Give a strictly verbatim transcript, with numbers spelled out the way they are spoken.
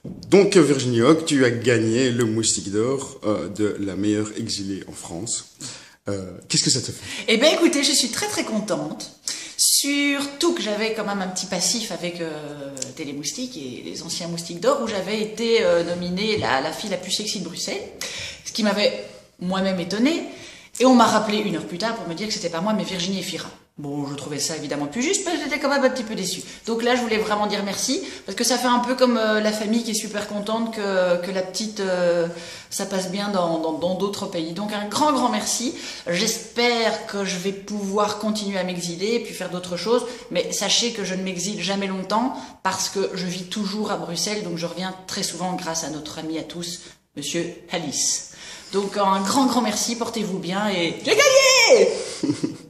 Donc Virginie Hogg, tu as gagné le Moustique d'Or euh, de la meilleure exilée en France. Euh, Qu'est-ce que ça te fait? Eh bien écoutez, je suis très très contente. Surtout que j'avais quand même un petit passif avec euh, Télémoustique et les anciens Moustiques d'Or où j'avais été euh, nominée la, la fille la plus sexy de Bruxelles. Ce qui m'avait moi-même étonnée. Et on m'a rappelé une heure plus tard pour me dire que c'était pas moi mais Virginie Efira. Bon, je trouvais ça évidemment plus juste, mais j'étais quand même un petit peu déçue. Donc là, je voulais vraiment dire merci, parce que ça fait un peu comme euh, la famille qui est super contente que, que la petite, euh, ça passe bien dans dans dans d'autres pays. Donc un grand, grand merci. J'espère que je vais pouvoir continuer à m'exiler et puis faire d'autres choses, mais sachez que je ne m'exile jamais longtemps, parce que je vis toujours à Bruxelles, donc je reviens très souvent grâce à notre ami à tous, Monsieur Alice. Donc un grand, grand merci, portez-vous bien et j'ai gagné!